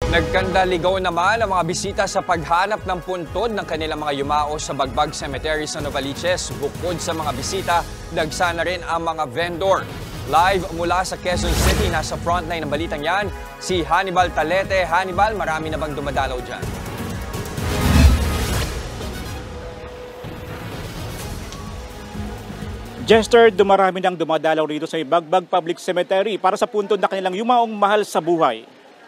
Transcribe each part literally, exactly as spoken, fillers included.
Nagkandaligaw naman ang mga bisita sa paghanap ng puntod ng kanilang mga yumao sa Bagbag Cemetery sa Novaliches. Bukod sa mga bisita, dagsa na rin ang mga vendor. Live mula sa Quezon City, nasa frontline ng balitang yan, si Hannibal Talete. Hannibal, marami na bang dumadalaw dyan? Jester, dumarami nang dumadalaw rito sa Bagbag Public Cemetery para sa puntod na kanilang yumaong mahal sa buhay.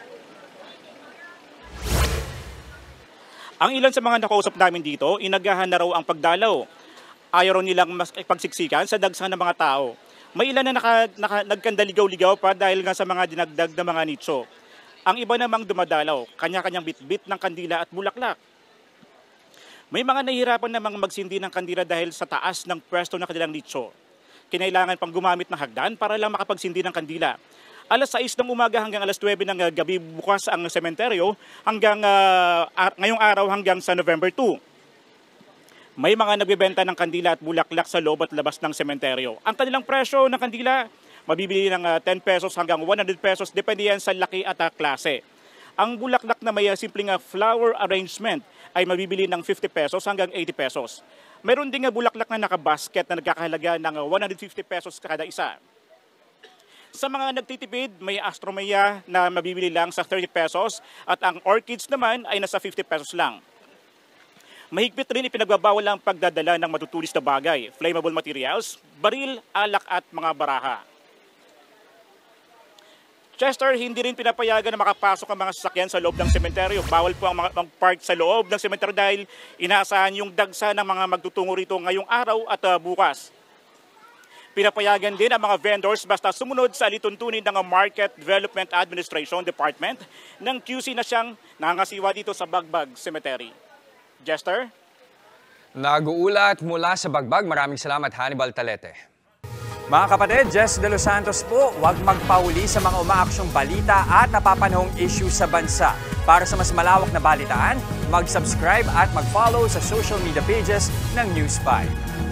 Ang ilan sa mga nakausap namin dito, inagahan na raw ang pagdalaw. Ayaw raw nilang mas pagsiksikan sa dagsa ng mga tao. May ilan na naka, naka, nagkandaligaw-ligaw pa dahil nga sa mga dinagdag na mga nicho. Ang iba namang dumadalaw, kanya-kanyang bitbit ng kandila at bulaklak. May mga nahihirapan namang magsindi ng kandila dahil sa taas ng pwesto ng kanilang nicho. Kinailangan pang gumamit ng hagdan para lang makapagsindi ng kandila. Alas sais ng umaga hanggang alas nuwebe ng gabi bukas ang sementeryo hanggang uh, ar- ngayong araw hanggang sa November second. May mga nagbebenta ng kandila at bulaklak sa loob at labas ng sementeryo. Ang kanilang presyo ng kandila, mabibili ng uh, ten pesos hanggang one hundred pesos depende yan sa laki at uh, klase. Ang bulaklak na may uh, simpleng uh, flower arrangement ay mabibili ng fifty pesos hanggang eighty pesos. Meron ding uh, bulaklak na nakabasket na nagkakahalaga ng uh, one hundred fifty pesos kada isa. Sa mga nagtitipid, may astromea na mabibili lang sa thirty pesos at ang orchids naman ay nasa fifty pesos lang. Mahigpit rin ipinagbabawal ang pagdadala ng matutulis na bagay, flammable materials, baril, alak at mga baraha. Chester, hindi rin pinapayagan na makapasok ang mga sasakyan sa loob ng sementeryo. Bawal po ang mga mag-park sa loob ng sementeryo dahil inaasahan yung dagsa ng mga magtutungo rito ngayong araw at uh, bukas. Pinapayagan din ang mga vendors basta sumunod sa alituntunin ng Market Development Administration Department ng Q C na siyang nangangasiwa dito sa Bagbag Cemetery. Jester? Nag-uulat mula sa Bagbag. Maraming salamat, Hannibal Talete. Mga kapatid, Jess De Los Santos po, huwag magpahuli sa mga umaaksyong balita at napapanahong issue sa bansa. Para sa mas malawak na balitaan, mag-subscribe at mag-follow sa social media pages ng News five.